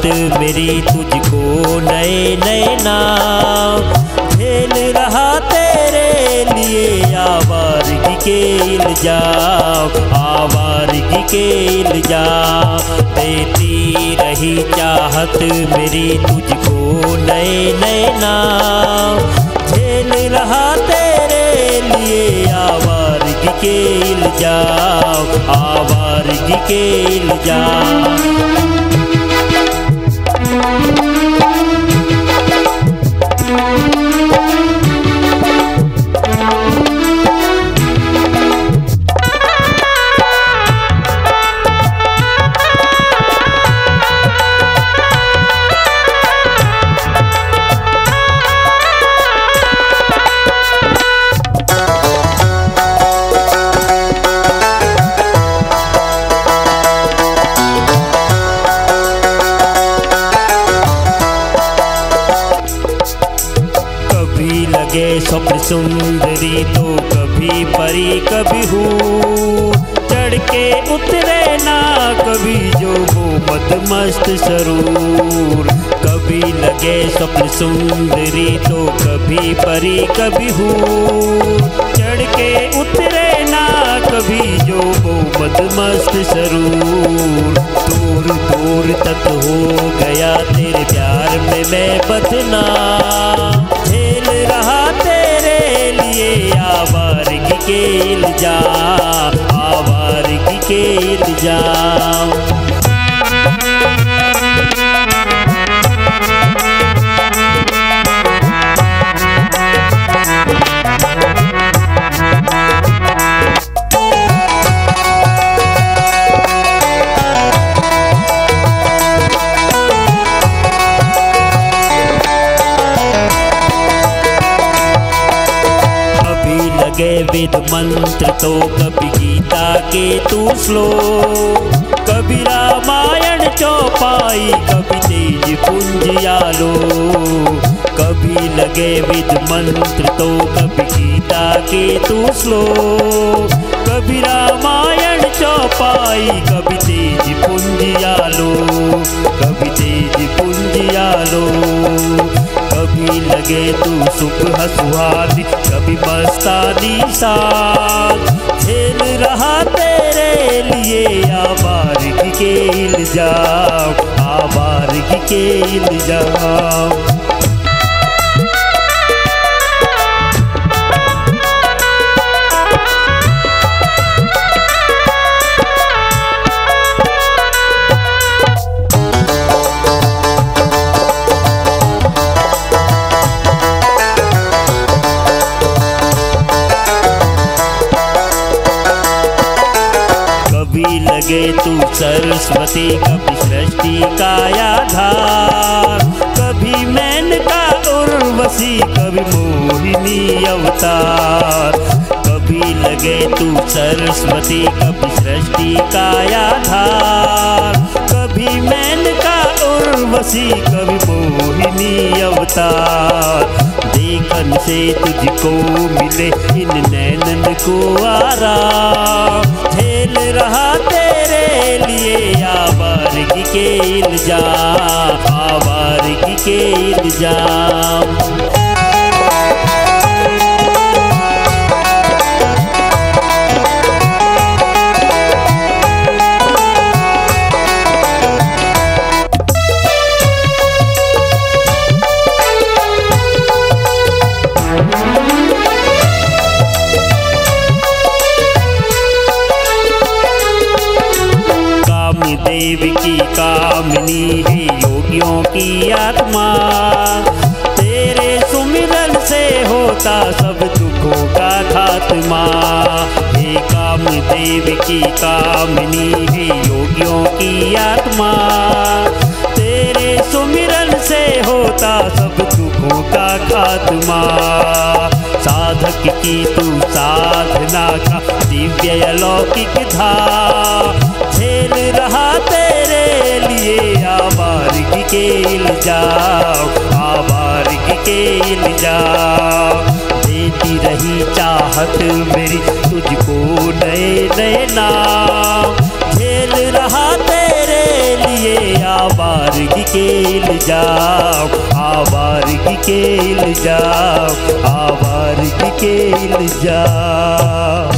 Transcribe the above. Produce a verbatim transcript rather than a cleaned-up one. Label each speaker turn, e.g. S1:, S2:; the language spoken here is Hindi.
S1: मेरी तुझको नए नए नाम, झेल रहा तेरे लिए आवारगी के इल्जाम, आवारगी के इल्जाम। देती रही चाहत मेरी तुझको नए नए नाम, झेल रहा तेरे लिए आवारगी के इल्जाम, आवारगी के इल्जाम। लगे स्वप्न सुंदरी तो कभी परी कभी हूँ, चढ़ के उतरे ना कभी जो वो मदमस्त सरूर। कभी लगे स्वप्न सुंदरी तो कभी परी कभी हूँ, चढ़ के उतरे ना कभी जो वो मदमस्त सरूर। दूर दूर तक हो गया तेरे प्यार में मैं बदनाम, झेल रहा तेरे लिए आवारगी के इल्जाम, आवारगी के इल्जाम। लगे वेद मंत्र तो कभी गीता के तू श्लोक, कभी रामायण चौपाई कभी तेज पुंज आलो। कभी लगे वेद मंत्र तो कभी गीता के तू श्लोक, कभी रामायण चौपाई कभी तेज पुंज आलो, कभी तेज पुंज आलो। कभी लगे तू सुबह सुहानी कभी मस्तानी साथ, झेल रहा तेरे लिए आवारगी के इल्जाम, आवारगी के इल्जाम। कभी लगे तू सरस्वती कभी सृष्टि का आधार, कभी मेनका उर्वशी कभी मोहिनी अवतार। कभी लगे तू सरस्वती कभी सृष्टि का आधार, कभी मेनका उर्वशी कभी मोहिनी अवतार। देखन से तुझको मिले इन नैनन को आराम, झेल रहा तेरे लिए आवारगी के इल्जाम, आवारगी के इल्जाम। देव की कामिनी है योगियों की आत्मा, तेरे सुमिरन से होता सब दुखों का खात्मा। हे कामदेव की कामिनी है योगियों की आत्मा, तेरे सुमिरन से होता सब दुखों का खात्मा। साधक की तू साधना का दिव्य अलौकिक धाम, झेल रहा तेरे लिए आवारगी के इल्जाम, आवारगी के इल्जाम। देती रही चाहत मेरी तुझको नए नए नाम, झेल रहा तेरे लिए आवारगी के इल्जाम, आवारगी के इल्जाम, आवारगी के इल्जाम।